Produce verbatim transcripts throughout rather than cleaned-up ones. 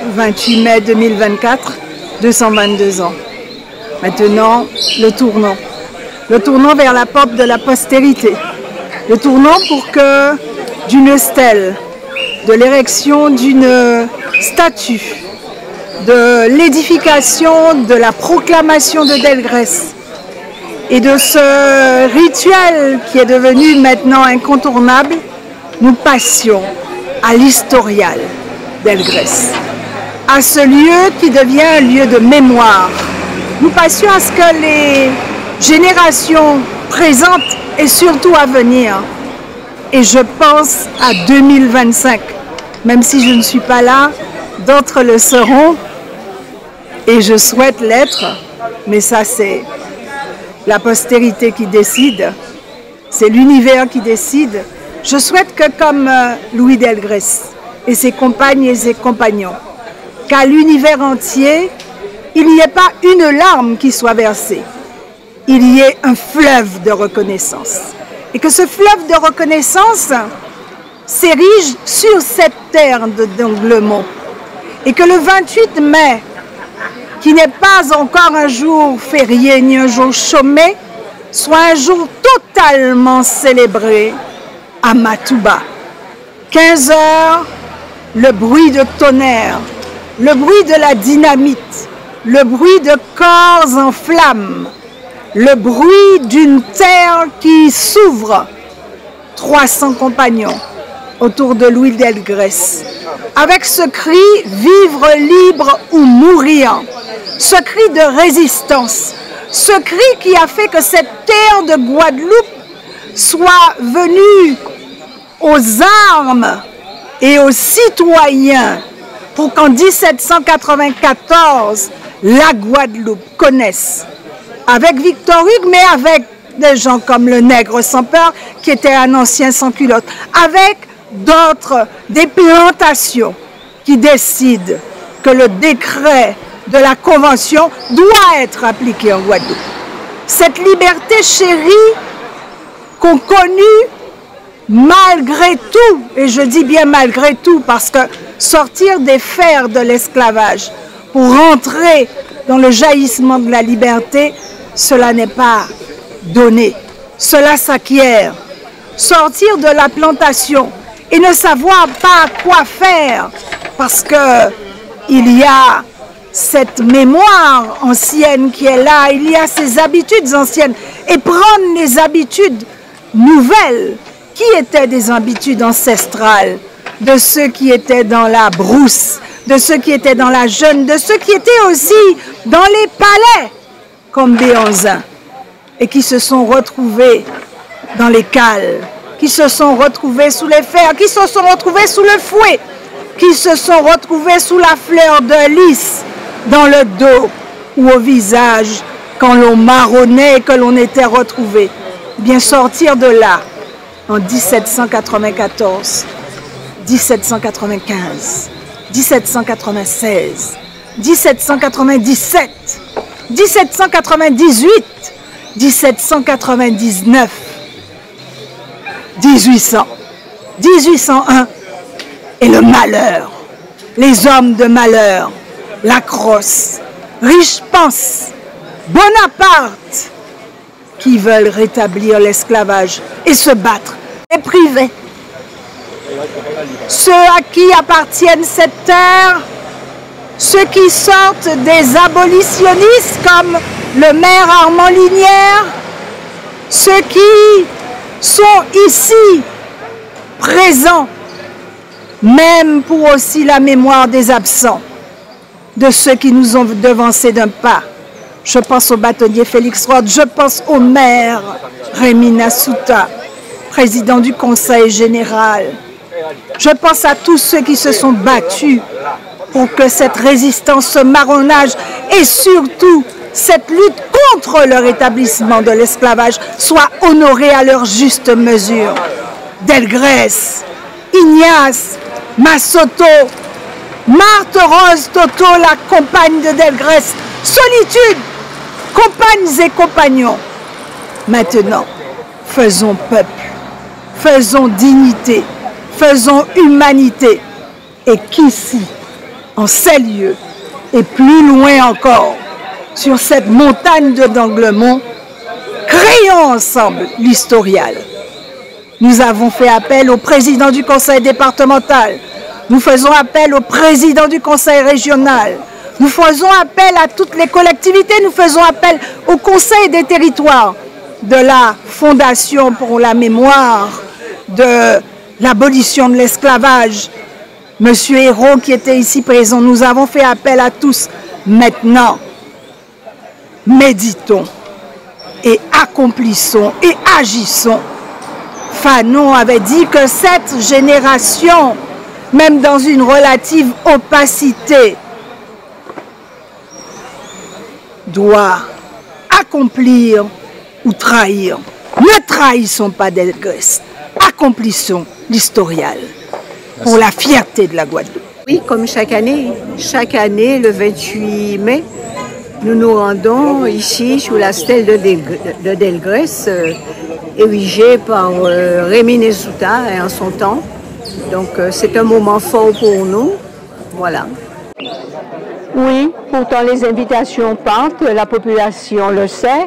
vingt-huit mai deux mille vingt-quatre, deux cent vingt-deux ans. Maintenant, le tournant. Le tournant vers la porte de la postérité. Le tournant pour que d'une stèle, de l'érection d'une statue, de l'édification, de la proclamation de Delgrès et de ce rituel qui est devenu maintenant incontournable, nous passions à l'historial Delgrès, à ce lieu qui devient un lieu de mémoire. Nous passions à ce que les générations présentes et surtout à venir, et je pense à deux mille vingt-cinq, même si je ne suis pas là, d'autres le seront, et je souhaite l'être, mais ça c'est la postérité qui décide, c'est l'univers qui décide. Je souhaite que comme Louis Delgrès et ses compagnes et ses compagnons, qu'à l'univers entier, il n'y ait pas une larme qui soit versée, il y ait un fleuve de reconnaissance. Et que ce fleuve de reconnaissance s'érige sur cette terre d'Anglemont. Et que le vingt-huit mai, qui n'est pas encore un jour férié ni un jour chômé, soit un jour totalement célébré à Matouba. quinze heures, le bruit de tonnerre, le bruit de la dynamite, le bruit de corps en flammes, le bruit d'une terre qui s'ouvre. trois cents compagnons autour de Louis Delgrès, avec ce cri « Vivre libre ou mourir », ce cri de résistance, ce cri qui a fait que cette terre de Guadeloupe soit venue aux armes et aux citoyens pour qu'en mille sept cent quatre-vingt-quatorze, la Guadeloupe connaisse, avec Victor Hugues, mais avec des gens comme le Nègre sans peur, qui était un ancien sans-culotte, avec d'autres, des plantations qui décident que le décret de la Convention doit être appliqué en Guadeloupe. Cette liberté chérie qu'ont connue malgré tout, et je dis bien malgré tout, parce que sortir des fers de l'esclavage pour rentrer dans le jaillissement de la liberté, cela n'est pas donné, cela s'acquiert. Sortir de la plantation et ne savoir pas quoi faire, parce que il y a cette mémoire ancienne qui est là, il y a ces habitudes anciennes, et prendre les habitudes nouvelles, qui étaient des habitudes ancestrales, de ceux qui étaient dans la brousse, de ceux qui étaient dans la jeune, de ceux qui étaient aussi dans les palais, comme Béhanzin, et qui se sont retrouvés dans les cales, qui se sont retrouvés sous les fers, qui se sont retrouvés sous le fouet, qui se sont retrouvés sous la fleur de lys, dans le dos ou au visage, quand l'on marronnait et que l'on était retrouvé. Bien sortir de là, en mille sept cent quatre-vingt-quatorze, mille sept cent quatre-vingt-quinze, mille sept cent quatre-vingt-seize, mille sept cent quatre-vingt-dix-sept, mille sept cent quatre-vingt-dix-huit, mille sept cent quatre-vingt-dix-neuf, mille huit cents, mille huit cent un, et le malheur, les hommes de malheur, Lacrosse, Richepanse, Bonaparte, qui veulent rétablir l'esclavage et se battre, et privés. Ceux à qui appartiennent cette terre, ceux qui sortent des abolitionnistes comme le maire Armand Linière, ceux qui sont ici présents, même pour aussi la mémoire des absents, de ceux qui nous ont devancés d'un pas. Je pense au bâtonnier Félix Rode, je pense au maire Rémi Nassouta, président du Conseil général. Je pense à tous ceux qui se sont battus pour que cette résistance, ce marronnage et surtout cette lutte contre le rétablissement de l'esclavage soit honorée à leur juste mesure. Delgrès, Ignace, Massoto, Marthe Rose Toto, la compagne de Delgrès, Solitude, compagnes et compagnons. Maintenant, faisons peuple, faisons dignité, faisons humanité, et qu'ici, en ces lieux et plus loin encore, sur cette montagne de d'Anglemont, créons ensemble l'historial. Nous avons fait appel au président du conseil départemental, nous faisons appel au président du conseil régional, nous faisons appel à toutes les collectivités, nous faisons appel au conseil des territoires de la Fondation pour la mémoire de l'abolition de l'esclavage. Monsieur Hérault qui était ici présent, nous avons fait appel à tous. Maintenant, méditons et accomplissons et agissons. Fanon avait dit que cette génération, même dans une relative opacité, doit accomplir ou trahir. Ne trahissons pas Delgrès, accomplissons l'historial pour la fierté de la Guadeloupe. Oui, comme chaque année, chaque année, le vingt-huit mai, nous nous rendons ici sous la stèle de, Delgrès, de Delgrès euh, érigée par euh, Rémy Nesouta en son temps. Donc euh, c'est un moment fort pour nous. Voilà. Oui, pourtant les invitations partent, la population le sait,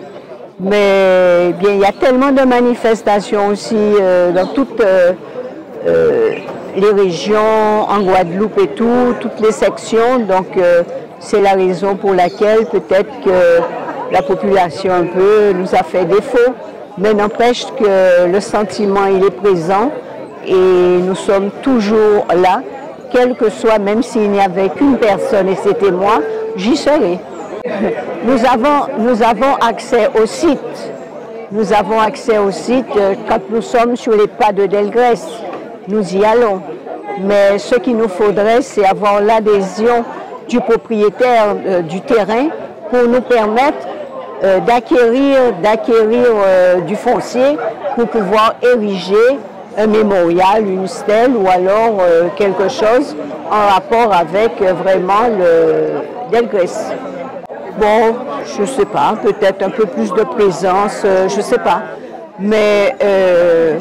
mais bien, il y a tellement de manifestations aussi euh, dans toutes euh, euh, les régions, en Guadeloupe et tout, toutes les sections, donc euh, c'est la raison pour laquelle peut-être que la population un peu nous a fait défaut, mais n'empêche que le sentiment il est présent et nous sommes toujours là, quel que soit, même s'il n'y avait qu'une personne et c'était moi, j'y serai. Nous avons, nous avons accès au site, nous avons accès au site quand nous sommes sur les pas de Delgrès, nous y allons. Mais ce qu'il nous faudrait, c'est avoir l'adhésion du propriétaire euh, du terrain pour nous permettre euh, d'acquérir d'acquérir euh, du foncier pour pouvoir ériger un mémorial, une stèle ou alors euh, quelque chose en rapport avec euh, vraiment le Delgrès. Bon, je ne sais pas, peut-être un peu plus de présence, euh, je ne sais pas. Mais euh,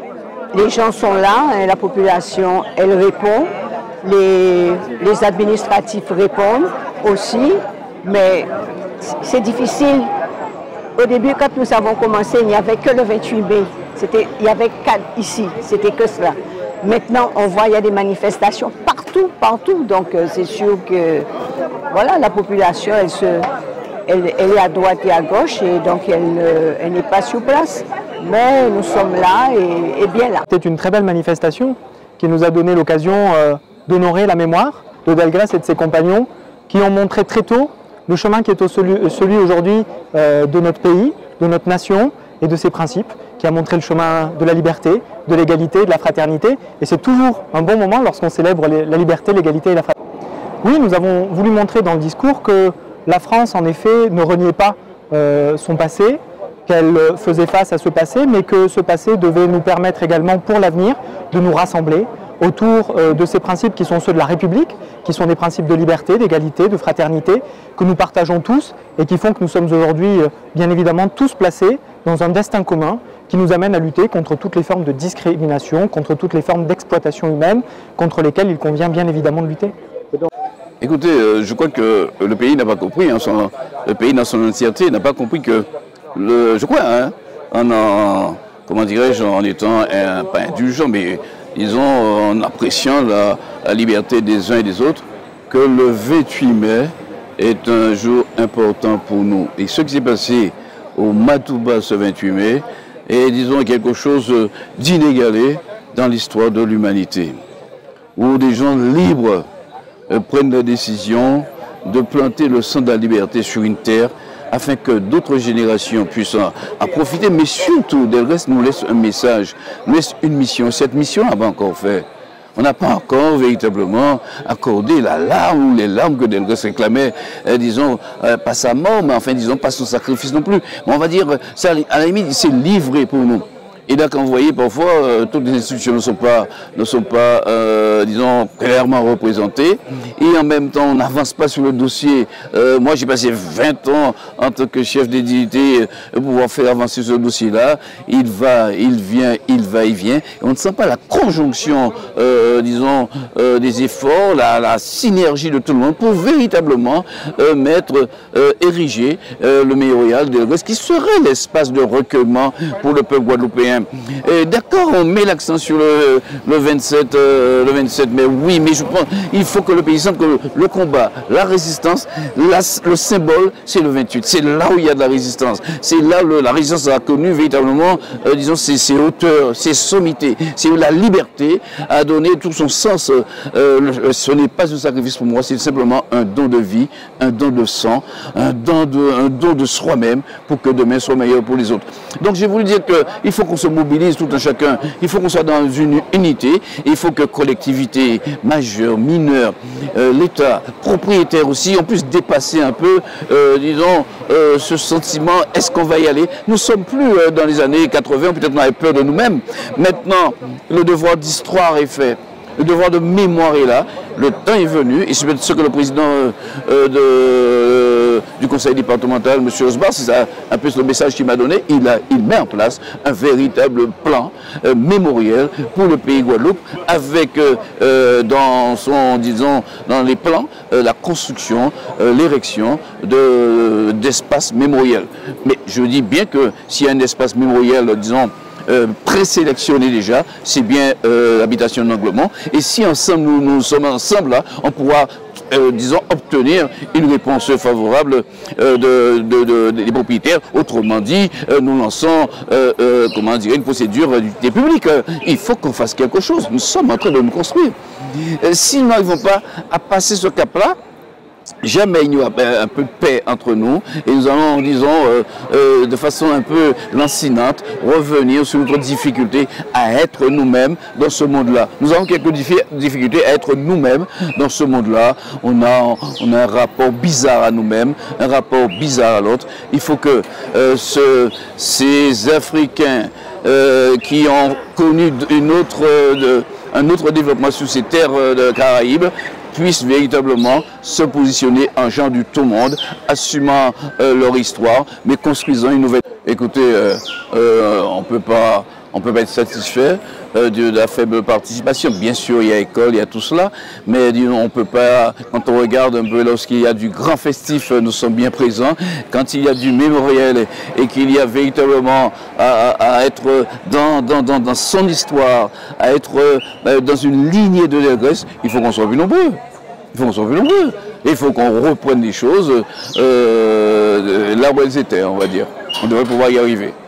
les gens sont là, hein, la population, elle répond, les, les administratifs répondent aussi, mais c'est difficile. Au début, quand nous avons commencé, il n'y avait que le vingt-huit mai, il y avait quatre ici, c'était que cela. Maintenant, on voit qu'il y a des manifestations partout, partout, donc euh, c'est sûr que voilà, la population, elle, se, elle, elle est à droite et à gauche, et donc elle, euh, elle n'est pas sur place. Mais nous sommes là et, et bien là. C'était une très belle manifestation qui nous a donné l'occasion euh, d'honorer la mémoire de Delgrès et de ses compagnons qui ont montré très tôt le chemin qui est au celui, celui aujourd'hui euh, de notre pays, de notre nation et de ses principes, qui a montré le chemin de la liberté, de l'égalité, de la fraternité. Et c'est toujours un bon moment lorsqu'on célèbre les, la liberté, l'égalité et la fraternité. Oui, nous avons voulu montrer dans le discours que la France, en effet, ne reniait pas euh, son passé, qu'elle faisait face à ce passé, mais que ce passé devait nous permettre également pour l'avenir de nous rassembler autour de ces principes qui sont ceux de la République, qui sont des principes de liberté, d'égalité, de fraternité, que nous partageons tous et qui font que nous sommes aujourd'hui bien évidemment tous placés dans un destin commun qui nous amène à lutter contre toutes les formes de discrimination, contre toutes les formes d'exploitation humaine, contre lesquelles il convient bien évidemment de lutter. Écoutez, euh, je crois que le pays n'a pas compris, hein, son, le pays dans son entièreté n'a pas compris que Le, je crois, hein, en, en, comment dirais-je, en étant un, pas indulgent, mais disons en appréciant la, la liberté des uns et des autres, que le vingt-huit mai est un jour important pour nous. Et ce qui s'est passé au Matouba ce vingt-huit mai est, disons, quelque chose d'inégalé dans l'histoire de l'humanité, où des gens libres euh, prennent la décision de planter le sang de la liberté sur une terre afin que d'autres générations puissent en, en profiter, mais surtout, Delgrès nous laisse un message, nous laisse une mission. Cette mission n'a pas encore fait. On n'a pas encore véritablement accordé la larme ou les larmes que Delgrès réclamait, euh, disons, euh, pas sa mort, mais enfin, disons, pas son sacrifice non plus. Mais on va dire, ça, à la limite, il s'est livré pour nous. Et là, quand vous voyez, parfois, euh, toutes les institutions ne sont pas, ne sont pas euh, disons, clairement représentées. Et en même temps, on n'avance pas sur le dossier. Euh, moi, j'ai passé vingt ans en tant que chef des dignités pour pouvoir faire avancer ce dossier-là. Il va, il vient, il va, il vient. Et on ne sent pas la conjonction, euh, disons, euh, des efforts, la, la synergie de tout le monde pour véritablement euh, mettre, euh, ériger euh, le mémorial de ce qui serait l'espace de recueillement pour le peuple guadeloupéen. D'accord, on met l'accent sur le, le, vingt-sept, euh, le vingt-sept mai, oui, mais je pense qu'il faut que le pays sente que le, le combat, la résistance, la, le symbole, c'est le vingt-huit. C'est là où il y a de la résistance. C'est là où la résistance a connu véritablement, euh, disons, ses, ses hauteurs, ses sommités. C'est où la liberté a donné tout son sens. Euh, le, ce n'est pas un sacrifice pour moi, c'est simplement un don de vie, un don de sang, un don de, un don de soi-même pour que demain soit meilleur pour les autres. Donc j'ai voulu dire qu'il faut qu'on se mobilise tout un chacun, il faut qu'on soit dans une unité, il faut que collectivités majeures, mineures, euh, l'État, propriétaire aussi, on puisse dépasser un peu, euh, disons, euh, ce sentiment, est-ce qu'on va y aller? Nous ne sommes plus euh, dans les années quatre-vingt, peut-être on avait peur de nous-mêmes. Maintenant, le devoir d'histoire est fait. Le devoir de mémoire est là, le temps est venu, et c'est ce que le président euh, de, euh, du conseil départemental, M. Osbar, c'est un peu le message qu'il m'a donné, il, a, il met en place un véritable plan euh, mémoriel pour le pays Guadeloupe, avec euh, euh, dans son, disons, dans les plans, euh, la construction, euh, l'érection de, d'espaces mémoriels. Mais je dis bien que s'il y a un espace mémoriel, disons, Euh, présélectionné déjà, c'est bien euh, l'habitation d'Anglement. Et si ensemble nous, nous sommes ensemble là, on pourra, euh, disons, obtenir une réponse favorable euh, de, de, de, de, des propriétaires. Autrement dit, euh, nous lançons, euh, euh, comment dire, une procédure d'utilité publique. Il faut qu'on fasse quelque chose. Nous sommes en train de nous construire. Euh, si nous n'arrivons pas à passer ce cap-là, jamais il n'y aura un peu de paix entre nous et nous allons, disons, euh, euh, de façon un peu lancinante, revenir sur notre difficulté à être nous-mêmes dans ce monde-là. Nous avons quelques difficultés à être nous-mêmes dans ce monde-là. On a, on a un rapport bizarre à nous-mêmes, un rapport bizarre à l'autre. Il faut que euh, ce, ces Africains euh, qui ont connu une autre, de, un autre développement sur ces terres de Caraïbes puissent véritablement se positionner en gens du tout monde, assumant euh, leur histoire, mais construisant une nouvelle... Écoutez, euh, euh, on peut pas, on peut pas être satisfait euh, de, de la faible participation. Bien sûr, il y a école, il y a tout cela, mais disons, on peut pas, quand on regarde un peu lorsqu'il y a du grand festif, nous sommes bien présents. Quand il y a du mémoriel et, et qu'il y a véritablement à, à, à être dans, dans, dans, dans son histoire, à être euh, dans une lignée de Delgrès, il faut qu'on soit plus nombreux. Il faut qu'on soit plus nombreux. Il faut qu'on reprenne les choses euh, là où elles étaient, on va dire. On devrait pouvoir y arriver.